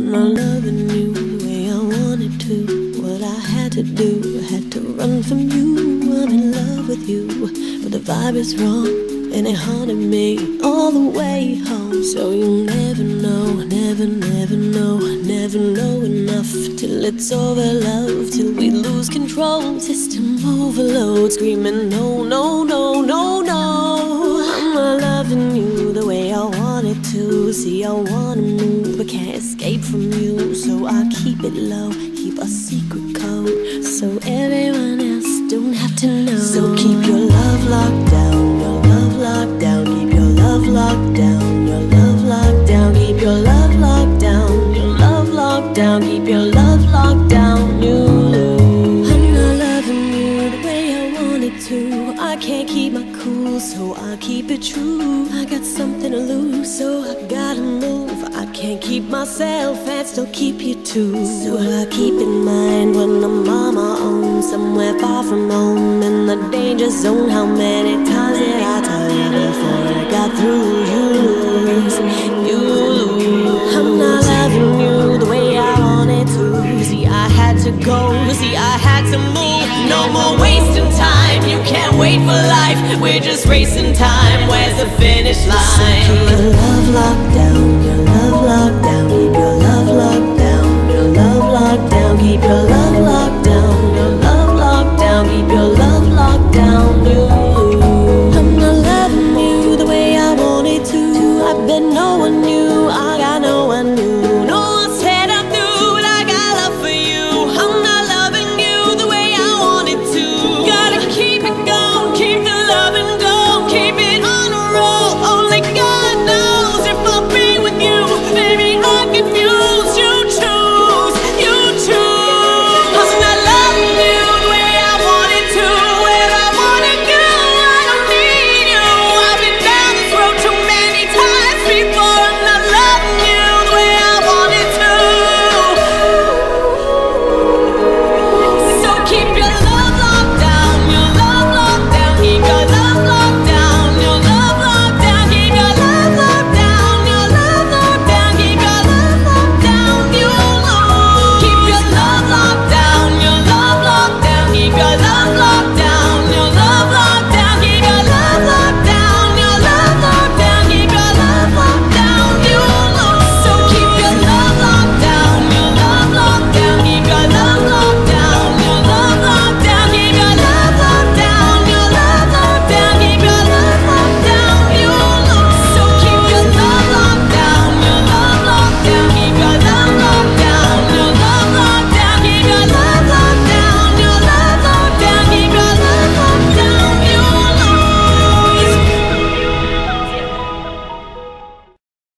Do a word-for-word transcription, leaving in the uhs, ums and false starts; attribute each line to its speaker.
Speaker 1: not loving you the way I wanted to. What I had to do, I had to run from you. I'm in love with you, but the vibe is wrong, and it haunted me all the way home. So you never know, never, never know, never know enough till it's over, love, till we lose control. System overload, screaming no, no, no, no, no. I'm not loving you the way I wanted to. See, I wanna move, but can't escape from you. So I keep it low, keep a secret code, so everyone else don't have to know. So keep your love locked down, your love locked down. Keep your love locked down, your love locked down. Keep your love locked down, your love locked down. Keep your love locked down, you. I'm not loving you the way I wanted to. I can't keep my cool, so I keep it true. I got something to lose, so I gotta move. I can't keep myself and still keep you too. So I keep in mind when I'm on my own, somewhere far from home, in the danger zone. How many times did I tell you before I got through? You lose, you lose. I'm not loving you the way I wanted to. See, I had to go, see, I had to move. No more wasting time, you can't wait for life. We're just racing time, where's the finish line? So keep your love locked down, your love locked down. Keep your love locked down, your love locked down. Keep your love locked down.